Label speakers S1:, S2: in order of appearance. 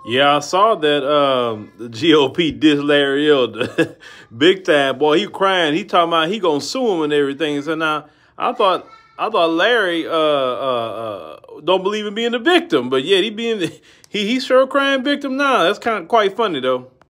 S1: Yeah, I saw that the GOP dissed Larry Elder big time. Boy, he crying. He talking about he gonna sue him and everything. So now I thought Larry don't believe in being a victim, but yet he's sure crying victim now. That's kind of quite funny though.